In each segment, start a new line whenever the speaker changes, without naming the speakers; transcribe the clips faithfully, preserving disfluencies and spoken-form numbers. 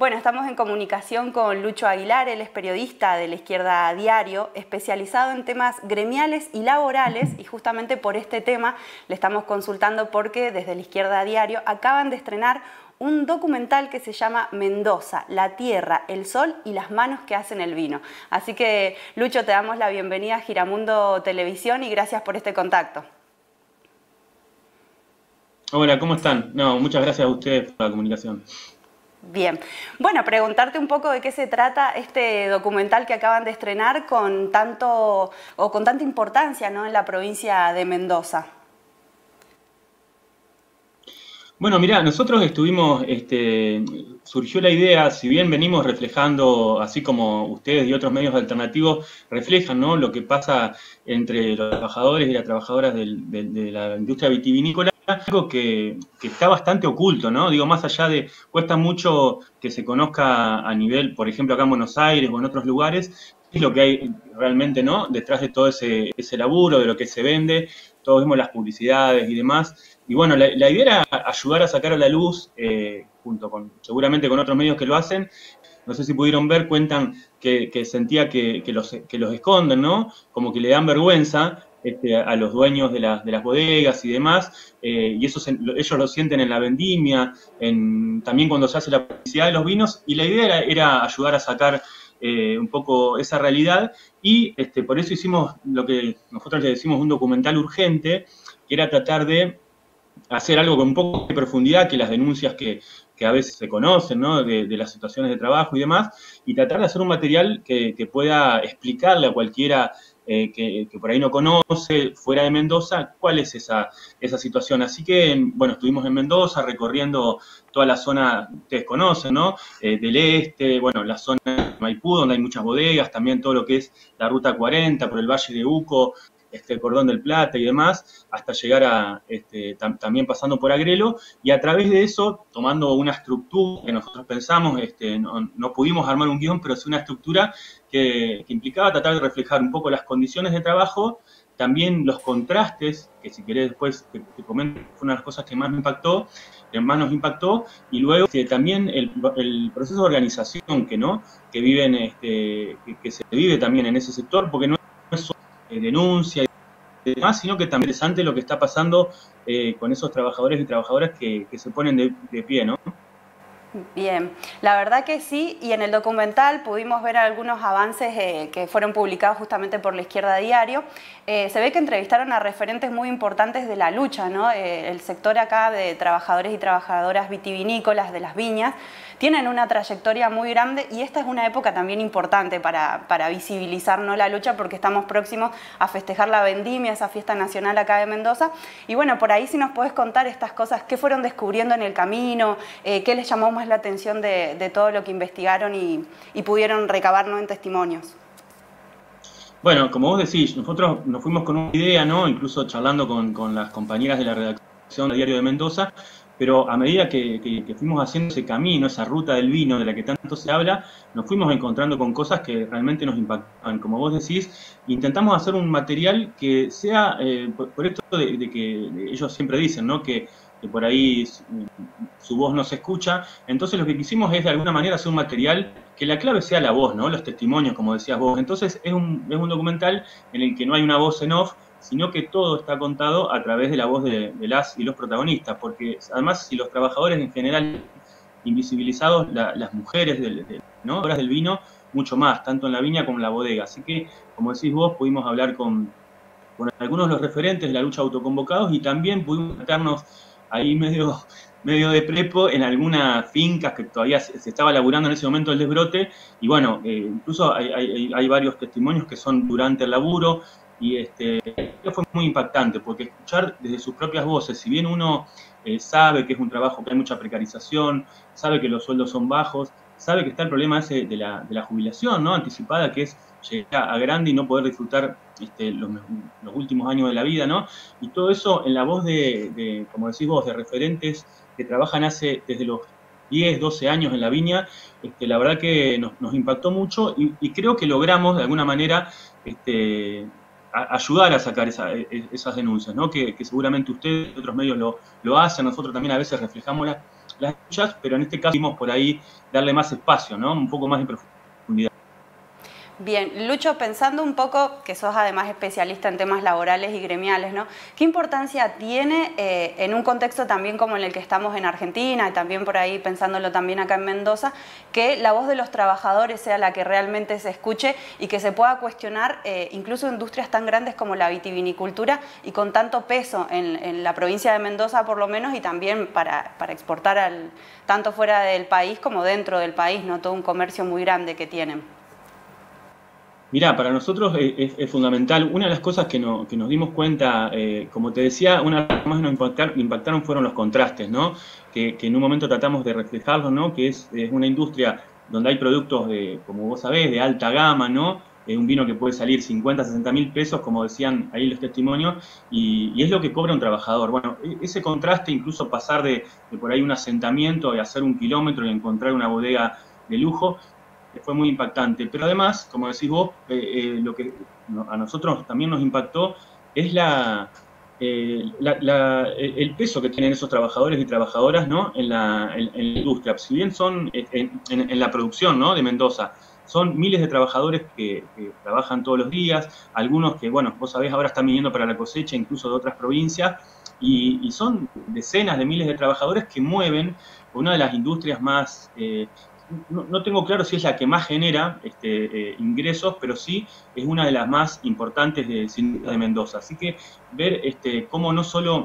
Bueno, estamos en comunicación con Lucho Aguilar, él es periodista de La Izquierda Diario, especializado en temas gremiales y laborales, y justamente por este tema le estamos consultando porque desde La Izquierda Diario acaban de estrenar un documental que se llama Mendoza, la tierra, el sol y las manos que hacen el vino. Así que, Lucho, te damos la bienvenida a Giramundo Televisión y gracias por este contacto.
Hola, ¿cómo están? No, muchas gracias a ustedes por la comunicación.
Bien. Bueno, preguntarte un poco de qué se trata este documental que acaban de estrenar con tanto o con tanta importancia, ¿no?, en la provincia de Mendoza.
Bueno, mirá, nosotros estuvimos, este, surgió la idea, si bien venimos reflejando, así como ustedes y otros medios alternativos reflejan, ¿no?, lo que pasa entre los trabajadores y las trabajadoras del, de, de la industria vitivinícola, algo que, que está bastante oculto, ¿no? Digo, más allá de, cuesta mucho que se conozca a nivel, por ejemplo, acá en Buenos Aires o en otros lugares, qué es lo que hay realmente, ¿no?, detrás de todo ese, ese laburo, de lo que se vende, todos vemos las publicidades y demás. Y bueno, la, la idea era ayudar a sacar a la luz, eh, junto con, seguramente con otros medios que lo hacen. No sé si pudieron ver, cuentan que, que sentía que, que, los, que los esconden, ¿no? Como que le dan vergüenza este, a los dueños de, la, de las bodegas y demás, eh, y eso se, ellos lo sienten en la vendimia, en, también cuando se hace la publicidad de los vinos, y la idea era, era ayudar a sacar eh, un poco esa realidad, y este, por eso hicimos lo que nosotros le decimos un documental urgente, que era tratar de hacer algo con un poco de profundidad que las denuncias que, que a veces se conocen, ¿no?, de, de las situaciones de trabajo y demás, y tratar de hacer un material que, que pueda explicarle a cualquiera eh, que, que por ahí no conoce, fuera de Mendoza, cuál es esa, esa situación. Así que, bueno, estuvimos en Mendoza recorriendo toda la zona, ustedes conocen, ¿no?, eh, del este, bueno, la zona de Maipú, donde hay muchas bodegas, también todo lo que es la Ruta cuarenta, por el Valle de Uco, este, el Cordón del Plata y demás, hasta llegar a, este, tam, también pasando por Agrelo, y a través de eso, tomando una estructura que nosotros pensamos, este, no, no pudimos armar un guión, pero sí una estructura que, que implicaba tratar de reflejar un poco las condiciones de trabajo, también los contrastes, que si querés después te, te comento, fue una de las cosas que más me impactó, que más nos impactó, y luego este, también el, el proceso de organización que, ¿no?, que viven, este, que, que se vive también en ese sector, porque no es solo denuncia y demás, sino que también es interesante lo que está pasando eh, con esos trabajadores y trabajadoras que, que se ponen de, de pie, ¿no?
Bien, la verdad que sí, y en el documental pudimos ver algunos avances eh, que fueron publicados justamente por La Izquierda Diario. Eh, se ve que entrevistaron a referentes muy importantes de la lucha, ¿no? Eh, el sector acá de trabajadores y trabajadoras vitivinícolas de las viñas tienen una trayectoria muy grande, y esta es una época también importante para, para visibilizar, ¿no?, la lucha, porque estamos próximos a festejar la vendimia, esa fiesta nacional acá de Mendoza. Y bueno, por ahí si nos podés contar estas cosas, qué fueron descubriendo en el camino, eh, qué les llamó más la atención de, de todo lo que investigaron y, y pudieron recabar, ¿no?, en testimonios.
Bueno, como vos decís, nosotros nos fuimos con una idea, ¿no?, incluso charlando con, con las compañeras de la redacción del Diario de Mendoza, pero a medida que, que, que fuimos haciendo ese camino, esa ruta del vino de la que tanto se habla, nos fuimos encontrando con cosas que realmente nos impactaban. Como vos decís, intentamos hacer un material que sea, eh, por, por esto de, de que ellos siempre dicen, ¿no?, que, que por ahí su, su voz no se escucha. Entonces lo que quisimos es de alguna manera hacer un material que la clave sea la voz, ¿no?, los testimonios, como decías vos. Entonces es un, es un documental en el que no hay una voz en off, sino que todo está contado a través de la voz de, de las y los protagonistas, porque además si los trabajadores en general invisibilizados, la, las mujeres del, de, ¿no?, del vino, mucho más, tanto en la viña como en la bodega. Así que, como decís vos, pudimos hablar con, con algunos de los referentes de la lucha autoconvocados, y también pudimos meternos ahí medio, medio de prepo en algunas fincas que todavía se, se estaba laburando en ese momento el desbrote, y bueno, eh, incluso hay, hay, hay varios testimonios que son durante el laburo, y este, fue muy impactante, porque escuchar desde sus propias voces, si bien uno eh, sabe que es un trabajo que hay mucha precarización, sabe que los sueldos son bajos, sabe que está el problema ese de la, de la jubilación, ¿no?, anticipada, que es llegar a grande y no poder disfrutar este, los, los últimos años de la vida, ¿no? Y todo eso en la voz de, de, como decís vos, de referentes que trabajan hace desde los diez, doce años en la viña, este, la verdad que nos, nos impactó mucho, y, y creo que logramos de alguna manera este, a, ayudar a sacar esa, esas denuncias, ¿no?, que, que seguramente ustedes y otros medios lo, lo hacen. Nosotros también a veces reflejamos la, las luchas, pero en este caso vimos por ahí darle más espacio, ¿no? Un poco más de profundidad.
Bien, Lucho, pensando un poco, que sos además especialista en temas laborales y gremiales, ¿no? ¿Qué importancia tiene eh, en un contexto también como en el que estamos en Argentina y también por ahí pensándolo también acá en Mendoza, que la voz de los trabajadores sea la que realmente se escuche y que se pueda cuestionar eh, incluso industrias tan grandes como la vitivinicultura y con tanto peso en, en la provincia de Mendoza por lo menos y también para, para exportar al, tanto fuera del país como dentro del país, ¿no? Todo un comercio muy grande que tienen.
Mirá, para nosotros es, es, es fundamental. Una de las cosas que, no, que nos dimos cuenta, eh, como te decía, una de las que más nos impactar, impactaron fueron los contrastes, ¿no? Que, que en un momento tratamos de reflejarlos, ¿no? Que es, es una industria donde hay productos, de, como vos sabés, de alta gama, ¿no? Eh, un vino que puede salir cincuenta, sesenta mil pesos, como decían ahí los testimonios, y, y es lo que cobra un trabajador. Bueno, ese contraste, incluso pasar de, de por ahí un asentamiento y hacer un kilómetro y encontrar una bodega de lujo, fue muy impactante. Pero además, como decís vos, eh, eh, lo que a nosotros también nos impactó es la, eh, la, la, el peso que tienen esos trabajadores y trabajadoras, ¿no? en, la, en, en la industria. Si bien son en, en, en la producción, ¿no? de Mendoza, son miles de trabajadores que, que trabajan todos los días, algunos que, bueno, vos sabés, ahora están viniendo para la cosecha, incluso de otras provincias, y, y son decenas de miles de trabajadores que mueven una de las industrias más... Eh, No, no tengo claro si es la que más genera este, eh, ingresos, pero sí es una de las más importantes de, de Mendoza. Así que ver este, cómo no solo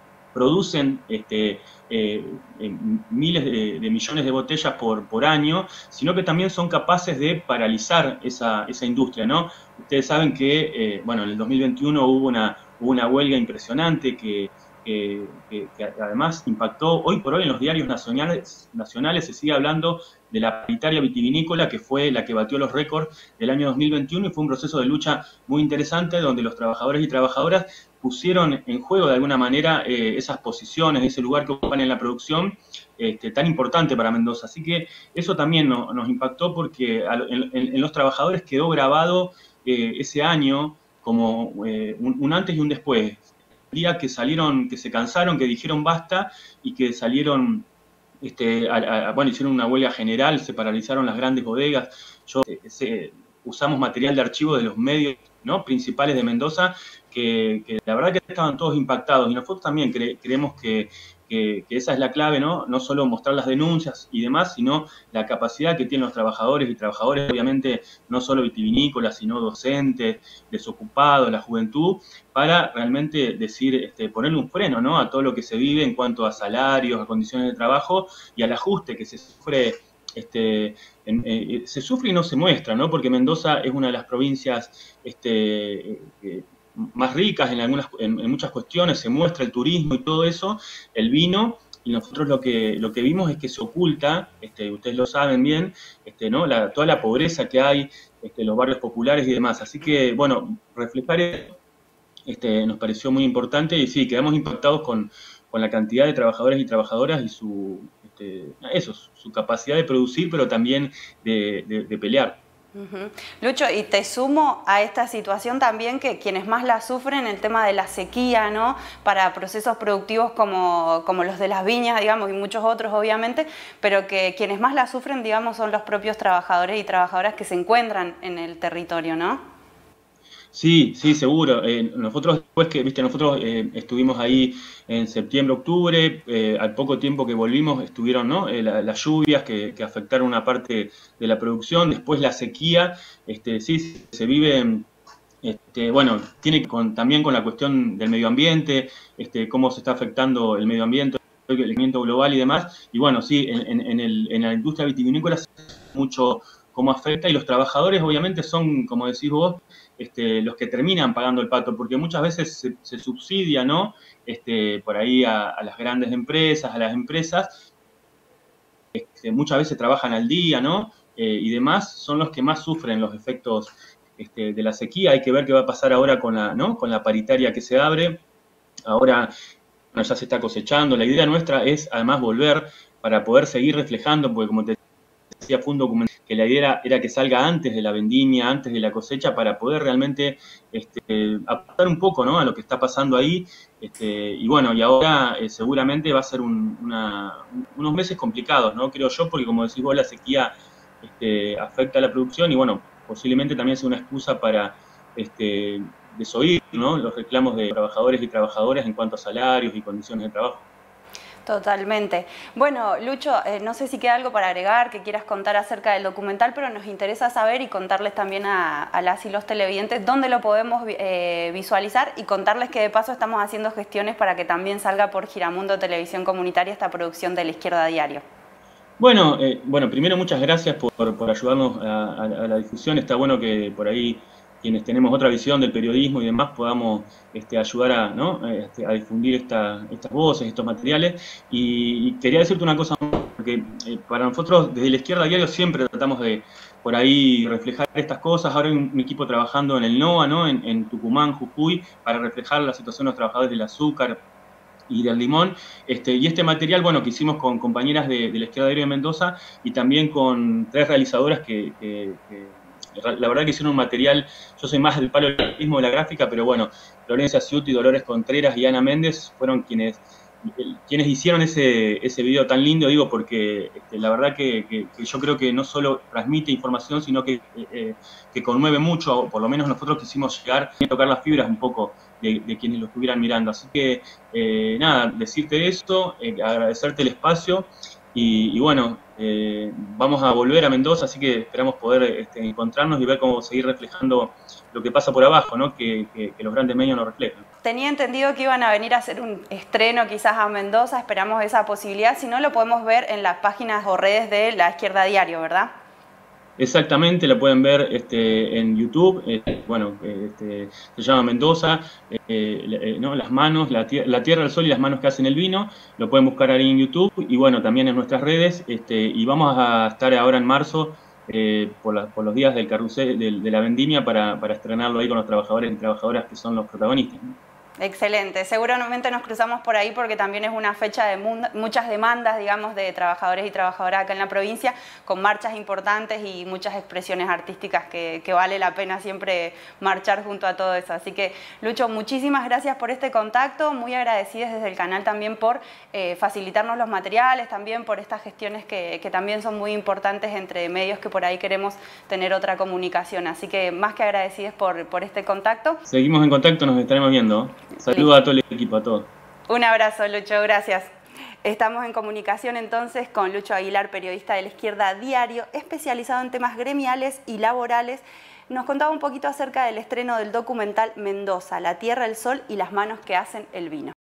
producen este, eh, eh, miles de, de millones de botellas por, por año, sino que también son capaces de paralizar esa, esa industria, ¿no? Ustedes saben que, eh, bueno, en el dos mil veintiuno hubo una, hubo una huelga impresionante que... Que, que, que además impactó hoy por hoy en los diarios nacionales, nacionales se sigue hablando de la paritaria vitivinícola, que fue la que batió los récords del año dos mil veintiuno y fue un proceso de lucha muy interesante donde los trabajadores y trabajadoras pusieron en juego de alguna manera eh, esas posiciones, ese lugar que ocupan en la producción este, tan importante para Mendoza. Así que eso también no, nos impactó porque en, en, en los trabajadores quedó grabado eh, ese año como eh, un, un antes y un después. El día que salieron, que se cansaron, que dijeron basta y que salieron, este, a, a, bueno, hicieron una huelga general, se paralizaron las grandes bodegas. Yo eh, se, usamos material de archivo de los medios, ¿no? principales de Mendoza, que, que la verdad que estaban todos impactados y nosotros también cre, creemos que, que, que esa es la clave, ¿no? No solo mostrar las denuncias y demás, sino la capacidad que tienen los trabajadores y trabajadoras, obviamente no solo vitivinícolas, sino docentes, desocupados, la juventud, para realmente decir, este, ponerle un freno, ¿no? a todo lo que se vive en cuanto a salarios, a condiciones de trabajo y al ajuste que se sufre. Este, en, eh, se sufre y no se muestra, ¿no? Porque Mendoza es una de las provincias este, eh, más ricas en, algunas, en, en muchas cuestiones, se muestra el turismo y todo eso, el vino, y nosotros lo que, lo que vimos es que se oculta, este, ustedes lo saben bien, este, ¿no? la, toda la pobreza que hay, este, los barrios populares y demás. Así que, bueno, reflejar eso este, nos pareció muy importante y sí, quedamos impactados con, con la cantidad de trabajadores y trabajadoras y su... eso, su capacidad de producir, pero también de, de, de pelear.
Uh-huh. Lucho, y te sumo a esta situación también que quienes más la sufren, el tema de la sequía, ¿no? Para procesos productivos como, como los de las viñas, digamos, y muchos otros, obviamente, pero que quienes más la sufren, digamos, son los propios trabajadores y trabajadoras que se encuentran en el territorio, ¿no?
Sí, sí, seguro. Eh, nosotros después que, viste, nosotros eh, estuvimos ahí en septiembre, octubre, eh, al poco tiempo que volvimos estuvieron, ¿no? eh, la, las lluvias que, que afectaron una parte de la producción, después la sequía, este, sí, se vive, este, bueno, tiene con, también con la cuestión del medio ambiente, este, cómo se está afectando el medio ambiente, el calentamiento global y demás, y bueno, sí, en, en, el, en la industria vitivinícola se ve mucho cómo afecta y los trabajadores obviamente son, como decís vos, Este, los que terminan pagando el pato, porque muchas veces se, se subsidia, ¿no? Este, por ahí a, a las grandes empresas, a las empresas, este, muchas veces trabajan al día, ¿no? Eh, y demás, son los que más sufren los efectos este, de la sequía. Hay que ver qué va a pasar ahora con la, ¿no? con la paritaria que se abre. Ahora bueno, ya se está cosechando. La idea nuestra es además volver para poder seguir reflejando, porque como te decía, fue un documental que la idea era, era que salga antes de la vendimia, antes de la cosecha, para poder realmente este, aportar un poco, ¿no?, a lo que está pasando ahí. Este, y bueno, y ahora eh, seguramente va a ser un, una, unos meses complicados, ¿no?, creo yo, porque como decís vos, la sequía este, afecta a la producción y bueno, posiblemente también sea una excusa para este, desoír, ¿no?, los reclamos de trabajadores y trabajadoras en cuanto a salarios y condiciones de trabajo.
Totalmente. Bueno, Lucho, eh, no sé si queda algo para agregar, que quieras contar acerca del documental, pero nos interesa saber y contarles también a, a las y los televidentes dónde lo podemos eh, visualizar y contarles que de paso estamos haciendo gestiones para que también salga por Giramundo Televisión Comunitaria esta producción de La Izquierda Diario.
Bueno, eh, bueno, primero muchas gracias por, por ayudarnos a, a, a la difusión. Está bueno que por ahí quienes tenemos otra visión del periodismo y demás podamos este, ayudar a, ¿no?, este, a difundir esta, estas voces, estos materiales. Y, y quería decirte una cosa, porque eh, para nosotros desde La Izquierda Diario siempre tratamos de por ahí reflejar estas cosas. Ahora hay un, un equipo trabajando en el NOA, ¿no?, en, en Tucumán, Jujuy, para reflejar la situación de los trabajadores del azúcar y del limón, este, y este material, bueno, que hicimos con compañeras de, de La Izquierda Diario de Mendoza y también con tres realizadoras que, que, que la verdad que hicieron un material. Yo soy más del palo del periodismo, de la gráfica, pero bueno, Florencia Ciuti, Dolores Contreras y Ana Méndez fueron quienes, quienes hicieron ese, ese video tan lindo, digo, porque este, la verdad que, que, que yo creo que no solo transmite información, sino que, eh, que conmueve mucho, o por lo menos nosotros quisimos llegar a tocar las fibras un poco de, de quienes lo estuvieran mirando. Así que, eh, nada, decirte eso, eh, agradecerte el espacio y, y bueno, eh, vamos a volver a Mendoza, así que esperamos poder este, encontrarnos y ver cómo seguir reflejando lo que pasa por abajo, ¿no?, que, que, que los grandes medios no reflejan.
Tenía entendido que iban a venir a hacer un estreno quizás a Mendoza, esperamos esa posibilidad, si no lo podemos ver en las páginas o redes de La Izquierda Diario, ¿verdad?
Exactamente, la pueden ver este, en YouTube, eh, bueno, este, se llama Mendoza, eh, eh, ¿no?, las manos, la, la tierra, el sol y las manos que hacen el vino, lo pueden buscar ahí en YouTube y bueno, también en nuestras redes, este, y vamos a estar ahora en marzo eh, por, la, por los días del carrusel, de, de la vendimia para, para estrenarlo ahí con los trabajadores y trabajadoras que son los protagonistas, ¿no?
Excelente, seguramente nos cruzamos por ahí porque también es una fecha de muchas demandas, digamos, de trabajadores y trabajadoras acá en la provincia, con marchas importantes y muchas expresiones artísticas que, que vale la pena siempre marchar junto a todo eso. Así que, Lucho, muchísimas gracias por este contacto, muy agradecidas desde el canal también por eh, facilitarnos los materiales, también por estas gestiones que, que también son muy importantes entre medios que por ahí queremos tener otra comunicación. Así que más que agradecidas por, por este contacto.
Seguimos en contacto, nos estaremos viendo. Saludos a todo el equipo, a todos.
Un abrazo, Lucho, gracias. Estamos en comunicación entonces con Lucho Aguilar, periodista de La Izquierda Diario, especializado en temas gremiales y laborales. Nos contaba un poquito acerca del estreno del documental Mendoza, La Tierra, el Sol y las manos que hacen el vino.